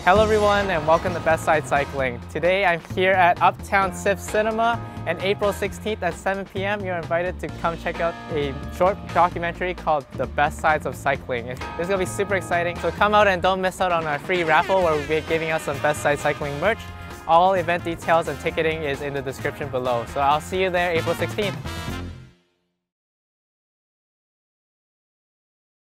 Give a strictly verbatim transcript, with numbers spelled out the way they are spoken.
Hello everyone and welcome to Best Side Cycling. Today I'm here at Uptown SIFF Cinema, and April sixteenth at seven p m you're invited to come check out a short documentary called The Best Sides of Cycling. This is going to be super exciting, so come out and don't miss out on our free raffle where we'll be giving out some Best Side Cycling merch. All event details and ticketing is in the description below. So I'll see you there April sixteenth.